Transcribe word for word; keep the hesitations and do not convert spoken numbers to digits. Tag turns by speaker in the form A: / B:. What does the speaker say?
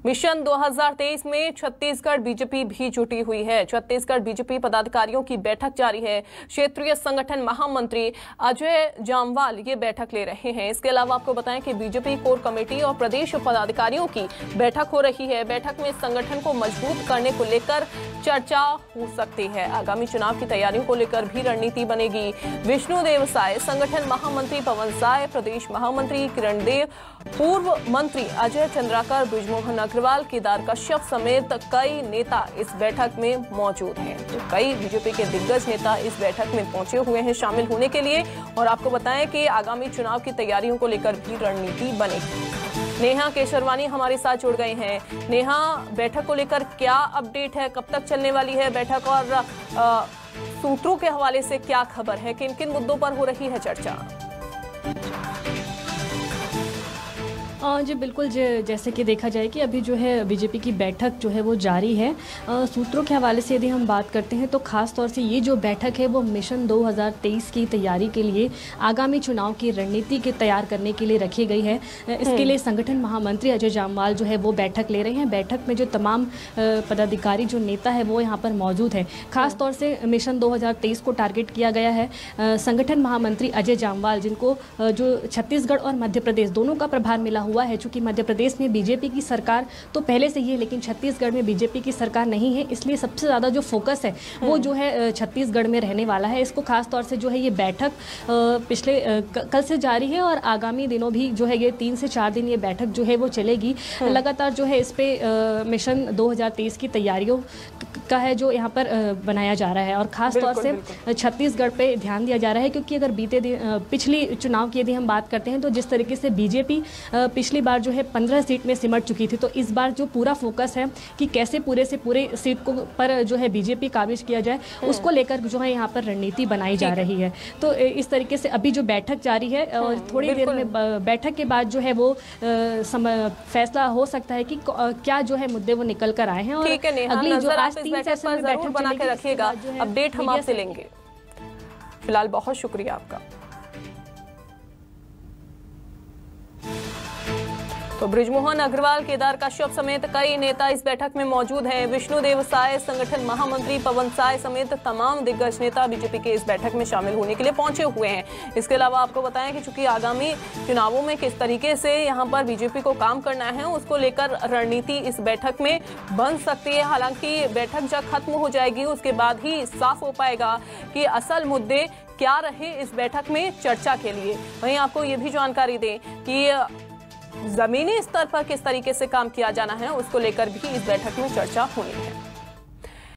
A: Mission दो हज़ार तेईस में छत्तीसगढ़ बीजेपी भी जुटी हुई है। छत्तीसगढ़ बीजेपी पदाधिकारियों की बैठक जारी है। क्षेत्रीय संगठन महामंत्री अजय जामवाल ये बैठक ले रहे हैं। इसके अलावा आपको बताएं कि बीजेपी कोर कमेटी और प्रदेश पदाधिकारियों की बैठक हो रही है। बैठक में संगठन को मजबूत करने को लेकर चर्चा हो सकती है। आगामी चुनाव की तैयारियों को लेकर भी रणनीति बनेगी। विष्णुदेव साय, संगठन महामंत्री पवन साय, प्रदेश महामंत्री किरण देव, पूर्व मंत्री अजय चंद्राकर, बृजमोहन अग्रवाल, केदार कश्यप समेत कई नेता इस बैठक में मौजूद हैं। तो कई बीजेपी के दिग्गज नेता इस बैठक में पहुंचे हुए हैं शामिल होने के लिए। और आपको बताएं कि आगामी चुनाव की तैयारियों को लेकर भी रणनीति बनेगी। नेहा केशरवानी हमारे साथ जुड़ गए हैं। नेहा, बैठक को लेकर क्या अपडेट है, कब तक चलने वाली है बैठक और आ, सूत्रों के हवाले से क्या खबर है, किन किन मुद्दों पर हो रही है चर्चा?
B: जी बिल्कुल, जैसे कि देखा जाए कि अभी जो है बीजेपी की बैठक जो है वो जारी है। सूत्रों के हवाले से यदि हम बात करते हैं तो खास तौर से ये जो बैठक है वो मिशन दो हज़ार तेईस की तैयारी के लिए, आगामी चुनाव की रणनीति के तैयार करने के लिए रखी गई है। इसके लिए संगठन महामंत्री अजय जामवाल जो है वो बैठक ले रहे हैं। बैठक में जो तमाम पदाधिकारी जो नेता है वो यहाँ पर मौजूद है। खास तौर से मिशन दो हज़ार तेईस को टारगेट किया गया है। संगठन महामंत्री अजय जामवाल, जिनको जो छत्तीसगढ़ और मध्य प्रदेश दोनों का प्रभार मिला हुआ है, चूंकि मध्य प्रदेश में बीजेपी की सरकार तो पहले से ही है, लेकिन छत्तीसगढ़ में बीजेपी की सरकार नहीं है, इसलिए सबसे ज़्यादा जो फोकस है वो जो है छत्तीसगढ़ में रहने वाला है। इसको खास तौर से जो है ये बैठक पिछले कल से जारी है और आगामी दिनों भी जो है ये तीन से चार दिन ये बैठक जो है वो चलेगी। लगातार जो है इस पे मिशन दो हज़ार तेईस की तैयारियों का है जो यहाँ पर बनाया जा रहा है और ख़ास तौर से छत्तीसगढ़ पे ध्यान दिया जा रहा है, क्योंकि अगर बीते पिछली चुनाव की यदि हम बात करते हैं तो जिस तरीके से बीजेपी पिछली बार जो है पंद्रह सीट में सिमट चुकी थी, तो इस बार जो पूरा फोकस है कि कैसे पूरे से पूरे सीट को पर जो है बीजेपी काबिज किया जाए, उसको लेकर जो है यहाँ पर रणनीति बनाई जा रही है। तो इस तरीके से अभी जो बैठक जारी है और थोड़ी देर में बैठक के बाद जो है वो फैसला हो सकता है कि क्या जो है मुद्दे वो निकल कर आए हैं। और अगली जो आज तीन सेशन में बैठक
A: बना के रखिएगा, अपडेट हम आपसे लेंगे। फिलहाल बहुत शुक्रिया आपका। तो बृजमोहन अग्रवाल, केदार कश्यप समेत कई नेता इस बैठक में मौजूद हैं। विष्णुदेव साय, संगठन महामंत्री पवन साय समेत तमाम दिग्गज नेता बीजेपी के इस बैठक में शामिल होने के लिए पहुंचे हुए हैं। इसके अलावा आपको बताएं कि चूंकि आगामी चुनावों में किस तरीके से यहां पर बीजेपी को काम करना है, उसको लेकर रणनीति इस बैठक में बन सकती है। हालांकि बैठक जब खत्म हो जाएगी उसके बाद ही साफ हो पाएगा कि असल मुद्दे क्या रहे इस बैठक में चर्चा के लिए। वहीं आपको ये भी जानकारी दें कि जमीनी स्तर पर किस तरीके से काम किया जाना है, उसको लेकर भी इस बैठक में चर्चा होनी है।